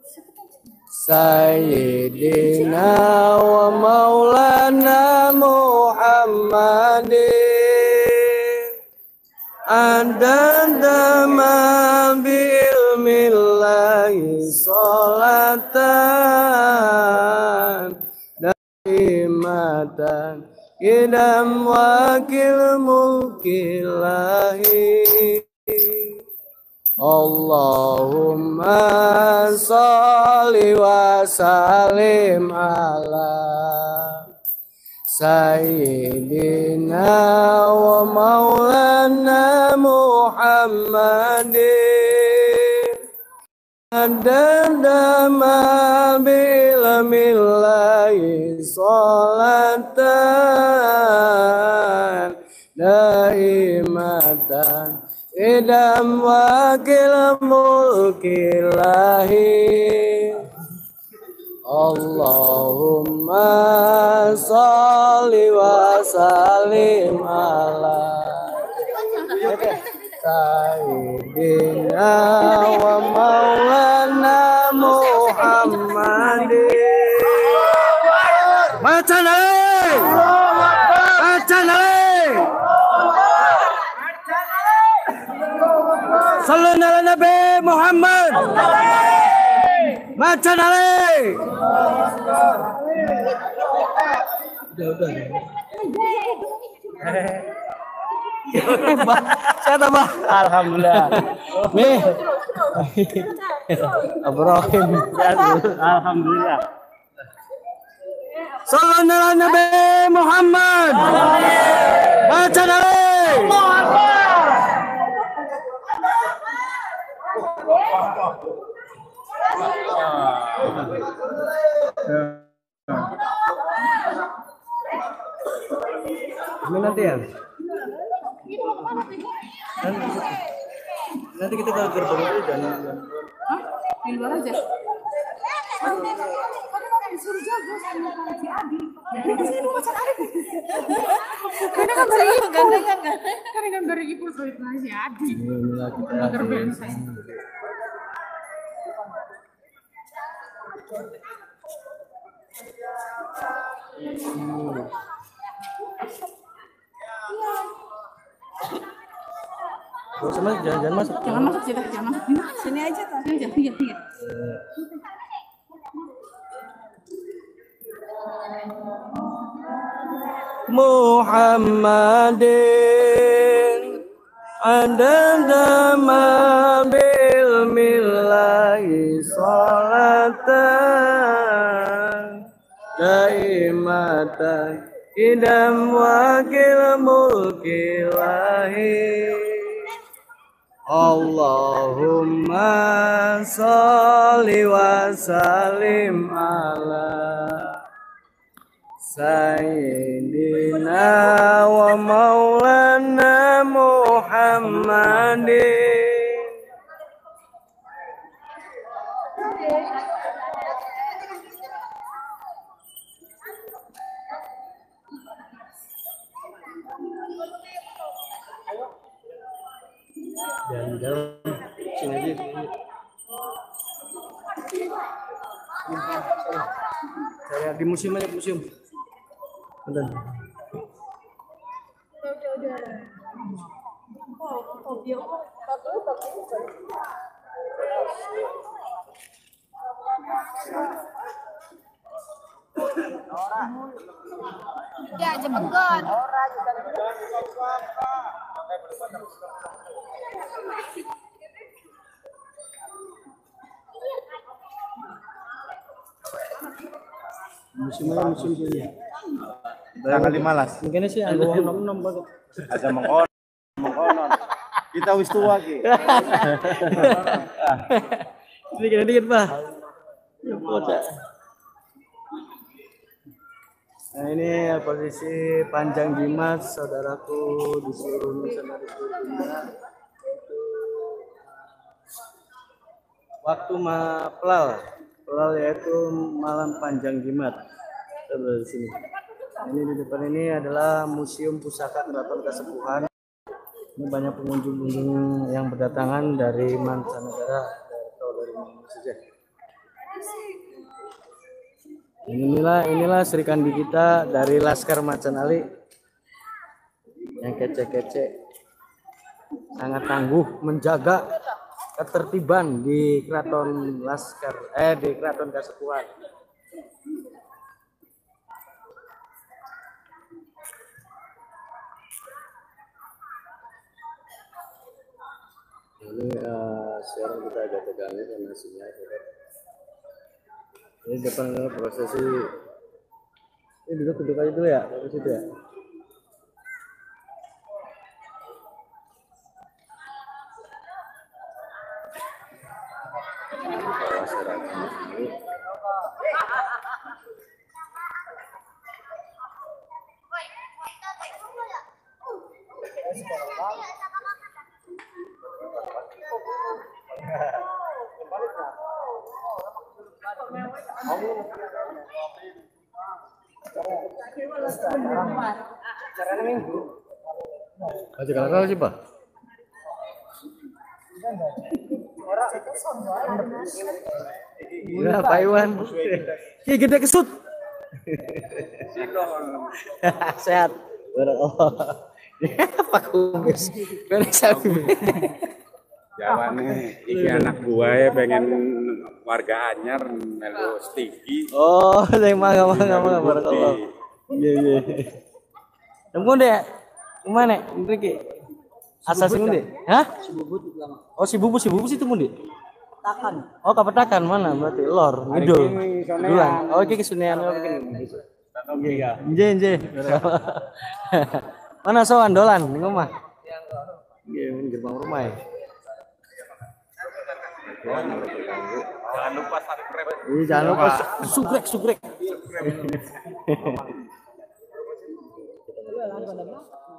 Sayyidina wa maulana Muhammadin adadama bi'ilmillahi sholatan daimatan idam wakil mulkillahi. Allahumma sholli wa sallim ala Sayyidina wa maulana Muhammadin adada ma bi'ilmillahi sholatan daimatan idam wakil mulkillahi. Allahumma sholli wa sallim ala Sayyidina wa maulana Muhammadin. Baca nalai, baca nalai. Sallallahu ala Nabi Muhammad. Baca nalai. Udah. Saya tambah. Alhamdulillah. Nih. Abrohim. Alhamdulillah. Sallallahu ala Nabi Muhammad. Baca nalai. Ini nanti ya. Nanti kita ke gerbang itu jangan. Di luar aja. Disuruh jago sama si Adi. Dia kesini mau pacar Adi. Karena kan dari ibu. Karena kan dari ibu soal si Adi. Gerbang saya. Jangan masuk. Jangan masuk sih, jangan masuk. Sini aja tuh. Sini aja, iya. Muhammadin adada ma bi'ilmillahi sholatan daimatan idam wakil mulkillahi. Allahumma sholli wa sallim ala Sayyidina wa maulana Muhammadin. Dan dalam sini aja. Saya di museum aja, museum. Udah. Ya, cepet kan. Musim ini. Tanggal 15. Mungkin sih ada nom banget. Aja mengkonon. Kita wis tua ki. Dikit, Pak. Nah, ini posisi Panjang Jimat, saudaraku di seluruh Nusantara dunia. Waktu pelal yaitu malam Panjang Jimat. Di sini. Ini di depan ini adalah Museum Pusaka Keraton Kasepuhan. Ini banyak pengunjung yang berdatangan dari mancanegara atau dari mana saja. Inilah Sri Kandi kita dari Laskar Macan Ali yang kece-kece, sangat tangguh menjaga ketertiban di Keraton di Keraton Kasepuhan. Ini sekarang kita agak tegang karena sinyal. Ini depan prosesi. Ini duduk aja dulu ya, di situ ya. Aja kalau sih Pak. Ya Pak Iwan. Ki gede kesut. Sehat. Barakallah. Pak Kumis. Beres Jawane iki anak buah pengen warga anyar melu stigi. Oh, sing mangga barakallah. Iya. Temu deh. Kemana? Mriki. Asal sing ndi? Hah? Oh, si bubu situ ndi? Takan. Oh, kapetakan mana? Berarti lor, ngidul. Dulan. Oh, iki kesunean kok begini. Nggih. Mana sowan dolan ning omah? Nggih, ning gerbang rumah ya. Jangan lupa subscribe. Jangan lupa sugrek.